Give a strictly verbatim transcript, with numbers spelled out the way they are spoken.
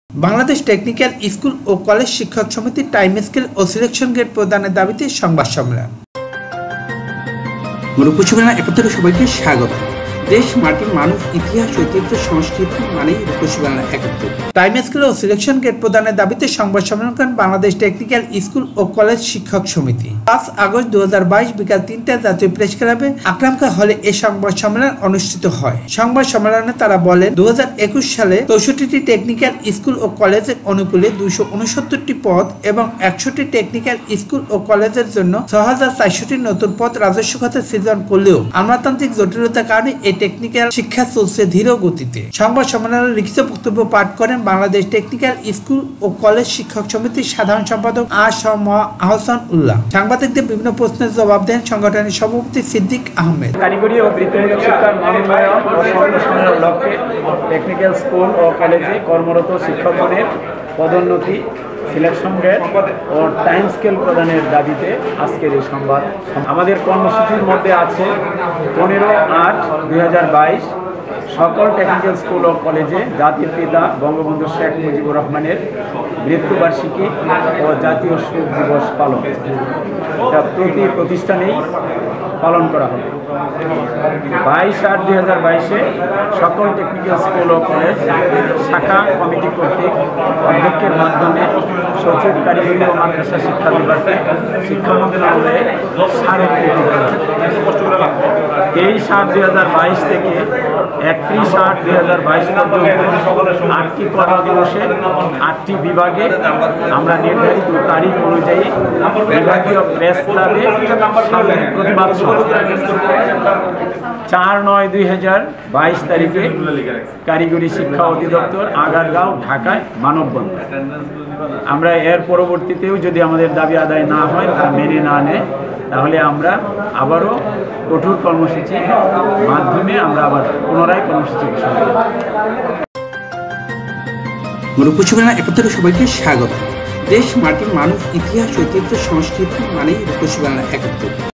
Bangladesh technical school ও college শিক্ষক সমিতির টাইম স্কেল ও সিলেকশন গ্রেড প্রদানের দাবিতে সংবাদ সম্মেলন। রূপসী একত্রে সবাইকে স্বাগত। দেশ, মাটির মানুষ, ইতিহাস, ঐতিহ্য, সংস্কৃতি মানেই রূপসী বাংলা একত্রে। টাইম স্কেল ও সিলেকশন গ্রেড প্রদানের দাবিতে সংবাদ সম্মেলন করেন বাংলাদেশ টেকনিক্যাল স্কুল ও কলেজ শিক্ষক সমিতি। পাঁচ আগস্ট দু হাজার বাইশ বিকাল তিনটায় জাতীয় প্রেস ক্লাবে আকরাম খাঁ হলে এই সংবাদ সম্মেলন অনুষ্ঠিত হয়। সংবাদ সম্মেলনে তারা বলেন, দু হাজার একুশ সালে চৌষট্টিটি টেকনিক্যাল স্কুল ও কলেজের অনুকূলে দুইশো উনসত্তরটি পদ এবং একশোটি টেকনিক্যাল স্কুল ও কলেজের জন্য ছয় হাজার চারশোটি নতুন পদ রাজস্ব খাতে সৃজন করলেও আমলাতান্ত্রিক জটিলতার কারণে এই টেকনিক্যাল শিক্ষা চলছে ধীর গতিতে। সংবাদ সম্মেলনে লিখিত বক্তব্য পাঠ করেন বাংলাদেশ টেকনিক্যাল স্কুল ও কলেজ শিক্ষক সমিতির সাধারণ সম্পাদক আসম আহসান উল্লাহ। সাংবাদিকদের বিভিন্ন প্রশ্নের জবাব দেন সংগঠনের সভাপতি সিদ্দিক আহমেদ। কারিগরি ও বৃত্তিমূলক শিক্ষার মানোন্নয়ন ও সংরক্ষণের লক্ষ্যে টেকনিক্যাল স্কুল ও কলেজে কর্মরত শিক্ষকগণের পদোন্নতি, সিলেকশন গ্রেড ও টাইম স্কেল প্রদানের দাবিতে আজকের এই সংবাদ। আমাদের কর্মসূচির মধ্যে আছে পনেরো আট দুই হাজার বাইশ সকল টেকনিক্যাল স্কুল ও কলেজে জাতির পিতা বঙ্গবন্ধু শেখ মুজিবুর রহমানের মৃত্যুবার্ষিকী ও জাতীয় শোক দিবস পালন। এটা প্রতি প্রতিষ্ঠানেই পালন করা হবে। বাইশ আট দুই হাজার বাইশে সকল টেকনিক্যাল স্কুল ও কলেজ শাখা কমিটি কর্তৃক অধ্যক্ষের মাধ্যমে সচিব কারিগরি ও মাদ্রাসা শিক্ষা বিভাগকে শিক্ষা মন্ত্রণালয়ে স্মারকলিপি প্রদান। তেইশ আট দুই হাজার বাইশ থেকে একত্রিশ আট দুই হাজার বাইশ পর্যন্ত আটটি কর্মদিবসে আটটি বিভাগে আমরা নির্ধারিত তারিখ অনুযায়ী বিভাগীয় প্রেস ক্লাবে প্রতিবাদ চার নয় দুই হাজার বাইশ তারিখে কারিগরি শিক্ষা অধিদপ্তর আগারগাঁও ঢাকায় মানববন্ধন। আমরা এর পরবর্তীতেও যদি আমাদের দাবি আদায় না হয়, তারা মেনে না নেয়, তাহলে আমরা আবারও কঠোর কর্মসূচির মাধ্যমে আমরা আবার পুনরায় কর্মসূচি ঘোষণা করব। রূপসী একত্রে সবাইকে স্বাগত। দেশ, মাটির মানুষ, ইতিহাস, ঐতিহ্য, সংস্কৃতি মানেই রূপসী বাংলা একত্রে।